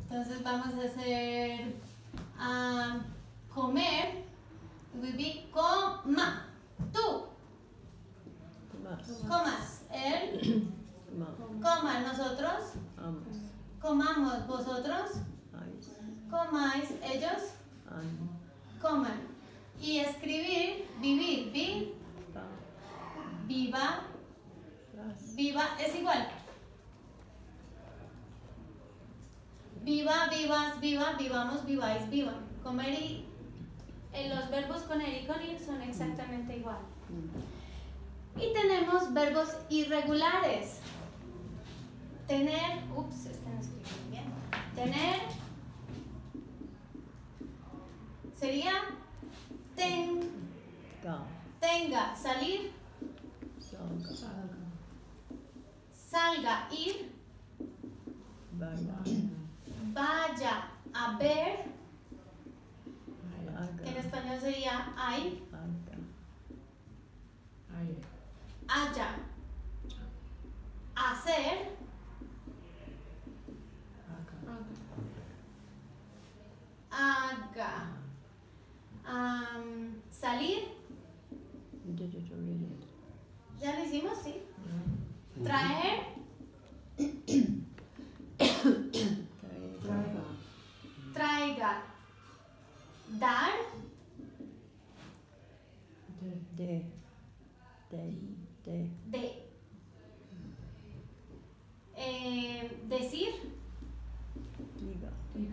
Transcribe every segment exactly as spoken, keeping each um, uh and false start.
Entonces vamos a hacer um, comer. It will be coma. Tú. Comas. Él. Coma. Nosotros. Comamos. Vosotros. Comáis. Ellos. Coman. Y escribir. Vivir. Vi. Viva. Viva. Es igual. Viva, vivas, viva, vivamos, viváis, vivan. Comer y eh, los verbos con er y con ir son exactamente igual. Y tenemos verbos irregulares. Tener, ups, este no escribe bien. Tener sería ten, tenga, salir, salga, ir, vaya a ver, que en español sería hay, haya, hacer, haga, um, salir, ya lo hicimos, sí, traer, traiga, dar, de, de, de, de, eh, decir, diga,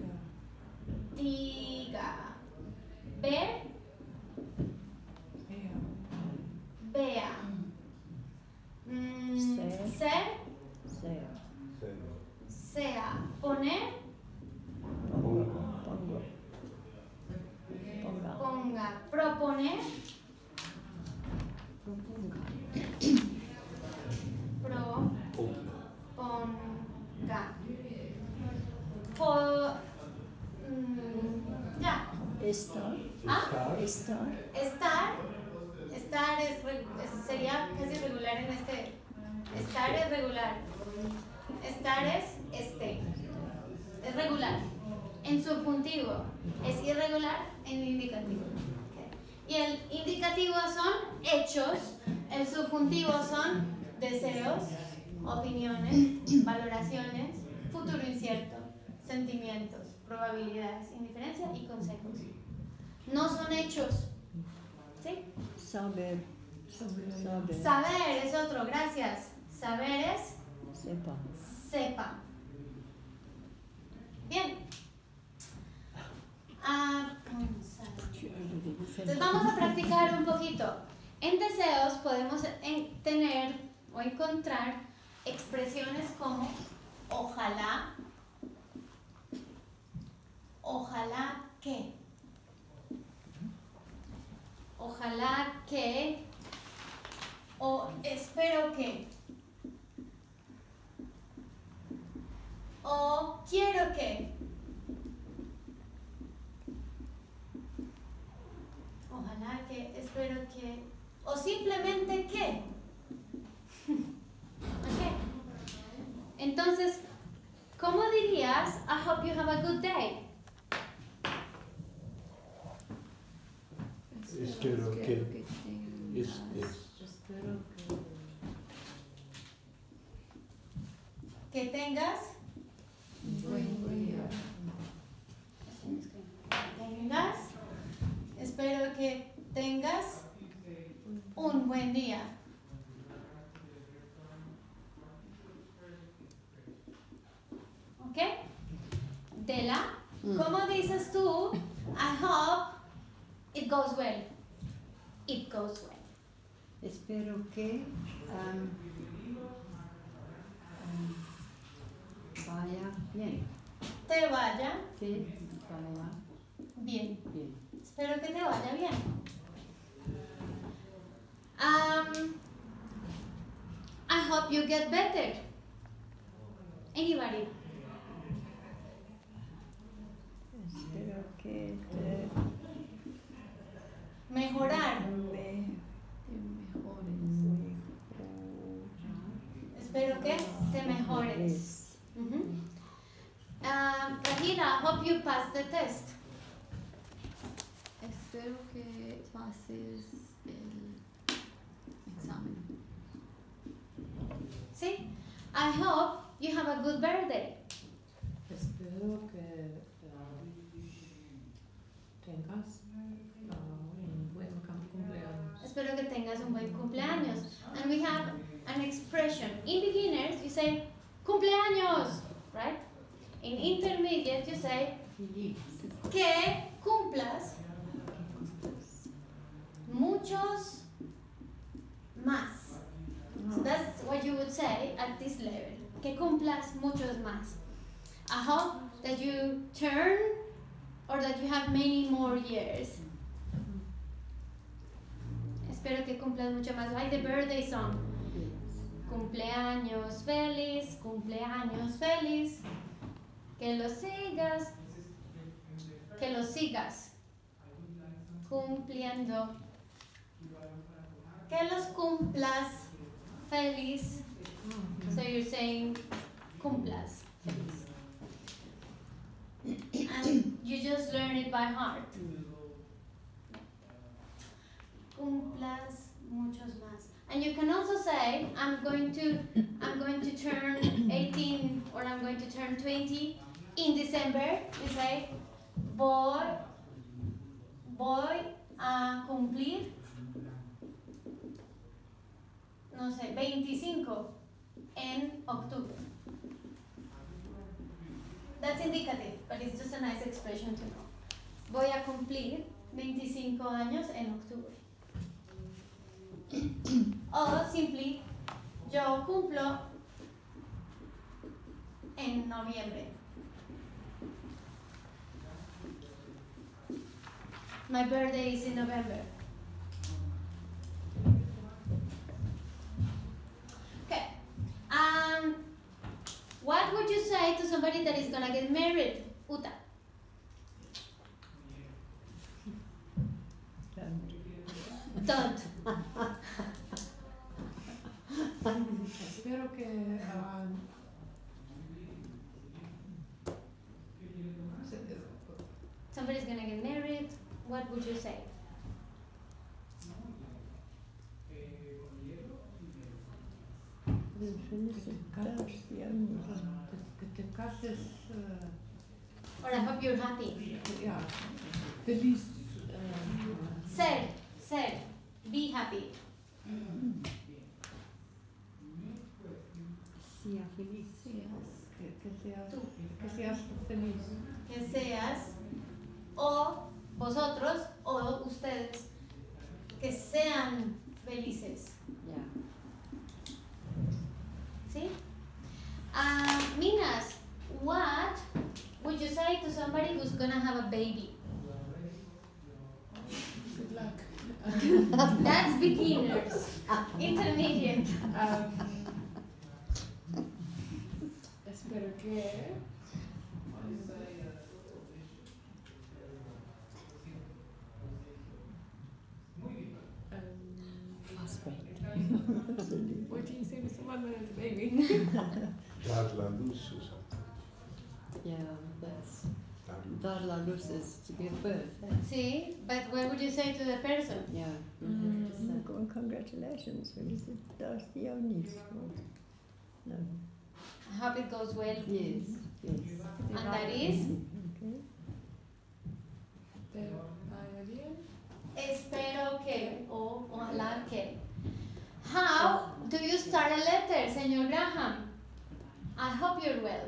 diga, ver, vea, mm, ser, ser, sea, sea, poner, pongo, pongo, ponga, ponga, proponer, proponga, proponga, po, mm, ya, estar, ¿ah? estar, Estar, estar es, re- es- sería casi regular en este, estar es regular, estar es este, es regular, en subjuntivo, es irregular en indicativo. Ok. Y el indicativo son hechos, el subjuntivo son deseos, opiniones, valoraciones, futuro incierto, sentimientos, probabilidades, indiferencia y consejos. No son hechos. ¿Sí? saber, saber, Saber es otro, gracias. Saber es sepa, sepa. Bien. Ah, vamos a- Entonces vamos a practicar un poquito. En deseos podemos en- tener o encontrar expresiones como ojalá, ojalá que, ojalá que, o espero que, o quiero que, ojalá que, espero que, o simplemente que. Ok. Entonces, ¿cómo dirías I hope you have a good day? Espero que es, es. Que tengas tengas espero que tengas un buen día. ¿Ok? Dela, ¿cómo dices tú I hope it goes well? It goes well. espero que um, um, vaya bien, Te vaya que vaya bien. bien, Espero que te vaya bien. Um, I hope you get better. Anybody? espero que te Mejorar. me, Espero que te mejores. Ujú. Ah, por Shakira, hope you pass the test. Espero que pases el examen. See? I hope you have a good birthday. Espero que uh, tengas uh, un buen cum- cumpleaños. Espero que tengas un buen cumpleaños. And we have an expression. In beginners, you say cumpleaños, right? In intermediate, you say Feliz. que cumplas muchos más. So that's what you would say at this level. Que cumplas muchos más. I hope that you turn or that you have many more years. Espero que cumplas mucho más. Like the birthday song. Cumpleaños feliz, cumpleaños feliz. Que lo sigas, que lo sigas cumpliendo. Que los cumplas feliz. So you're saying cumplas feliz. And you just learn it by heart. Cumplas muchos más. And you can also say, I'm going to, I'm going to turn eighteen or I'm going to turn twenty in December. You say, voy, voy a cumplir, no sé, veinticinco en octubre. That's indicative, but it's just a nice expression to know. Voy a cumplir veinticinco años en octubre. O simply, yo cumplo en noviembre. My birthday is in November. Okay. Um, what would you say to somebody that is gonna get married? Uta. Don't. Espero que uh, Somebody's gonna get married. What would you say? que te cases, uh, Or I hope you're happy. yeah, feliz. Uh, Ser, ser, be happy. Sea feliz. que, que seas, Tú. que seas feliz. Que seas, o vosotros, o ustedes, que sean felices. Yeah. ¿Sí? Uh, Minas, what would you say to somebody who's gonna have a baby? Good luck. That's beginners. Intermediate. Um, espero que what do you say to someone when it's a baby? Dar la luz, Susan. Yeah, that's Dar luz. dar la luz is to give birth. Sí, but what would you say to the person? Yeah. Mm. Well, congratulations. What is it? That's the only one. No. I hope it goes well. Yes. Yes. And that is, Okay. Te vaya bien. espero que, o ojalá que. How do you start a letter, Señor Graham? I hope you're well.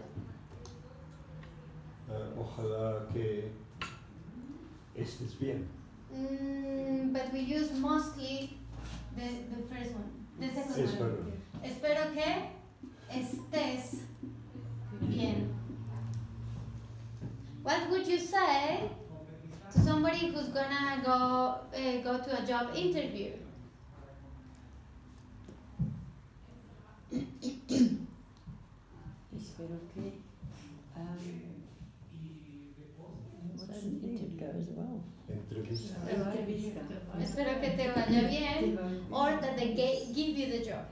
Uh, ojalá que estés bien. Mm, but we use mostly the, the first one, the second one. Espero. Espero que estés bien. What would you say to somebody who's gonna go uh, go to a job interview? Espero que um, what's So an you think it interview? goes well. Entrevista. Entrevista. Espero que te vaya bien, or that they ga- give you the job.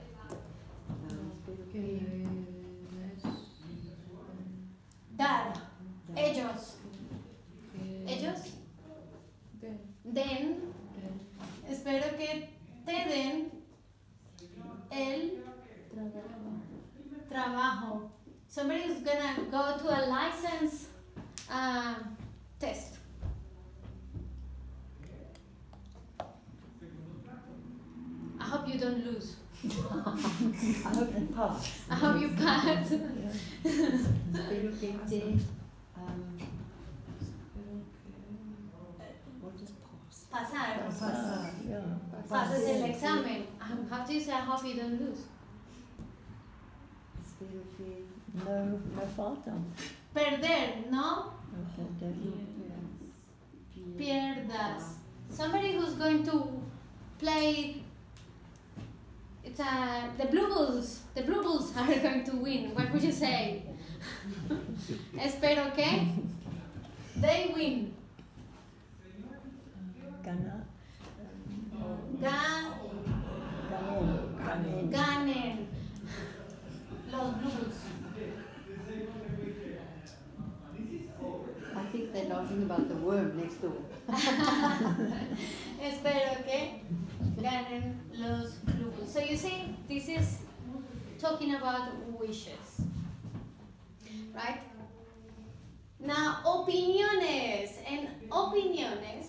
Um, espero Que que les Dar, ellos que te den el trabajo. Somebody is gonna go to a license uh, test. I hope you don't lose. I hope you pass. I hope you pass. Espero que te, um, what does pass? Pasar. Pasar, yeah. Pasas el examen. Um, How do you say I hope you don't lose? Espero que No, no falta. Perder, no Okay, pierdas. Somebody who's going to play. It's uh, the Blue Bulls. The Blue Bulls are going to win. What would you say? Espero que they win. Gana. Gan, Ganen. Ganen. ganen los Blue Bulls. I think they're laughing about the worm next door. Espero que ganen los Blue Bulls. So you see, this is talking about wishes, right? Now, opiniones and opiniones.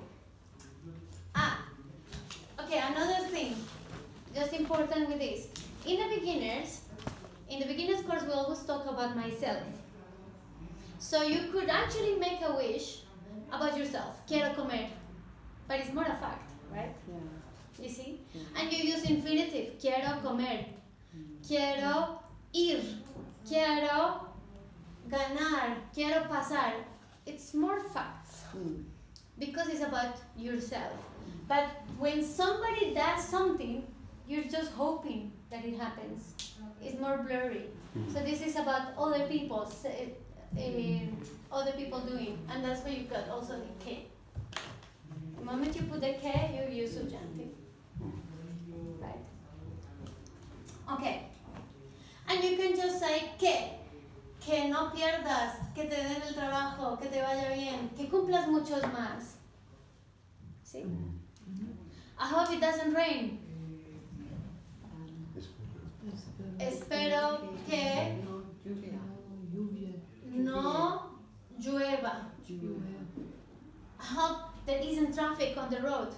Ah, okay, another thing, just important with this. In the beginners, in the beginners course, we always talk about myself. So you could actually make a wish about yourself. Quiero comer, but it's more a fact, right? Yeah. You see? Yeah. And you use infinitive. Quiero comer. Quiero ir. Quiero ganar. Quiero pasar. It's more facts Mm. because it's about yourself. But when somebody does something, you're just hoping that it happens. It's more blurry. So this is about other people, uh, other people doing, and that's why you got also the K. The moment you put the K, you use subjunctive. Right? Okay. And you can just say que, que no pierdas, que te den el trabajo, que te vaya bien, que cumplas muchos más. ¿Sí? I hope it doesn't rain. Espero que No lluvia. no llueva. I hope there isn't traffic on the road.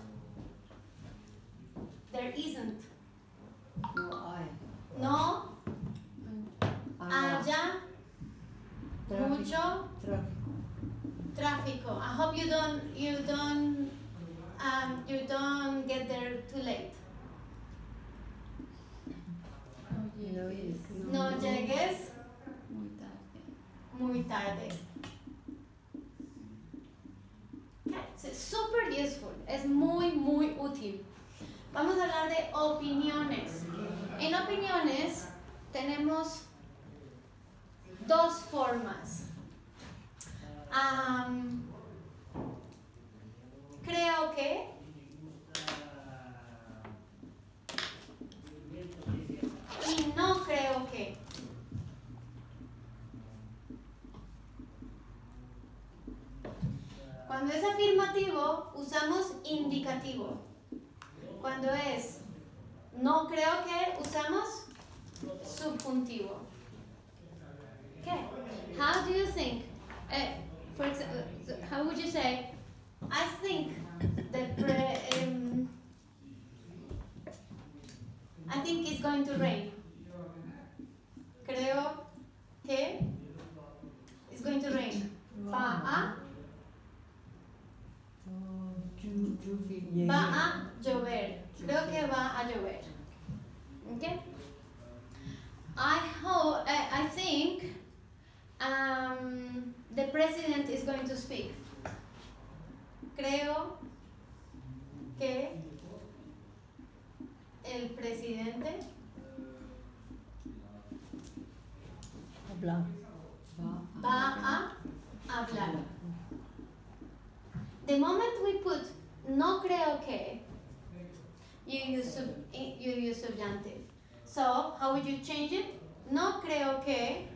There isn't. No hay. No Haya. haya Tráfico. mucho Tráfico. tráfico. I hope you don't you don't um, you don't get there too late. No, yes. No llegues Muy tarde. muy tarde. Okay, so it's super useful. Es muy muy útil. Vamos a hablar de opiniones. En opiniones tenemos dos formas. Am, creo que y no creo que. Cuando es afirmativo, usamos indicativo. Cuando es no creo que, usamos subjuntivo. Okay. How do you think? Uh, for example, how would you say? I think the pre, um, I think it's going to rain. Creo que it's going to rain. Va a Lluvia. va a llover. Creo que va a llover. Okay. I hope. I, I think um, the president is going to speak. Creo que el presidente Hablar. va a hablar. The moment we put no creo que, you use sub, you use subjunctive. So how would you change it? No creo que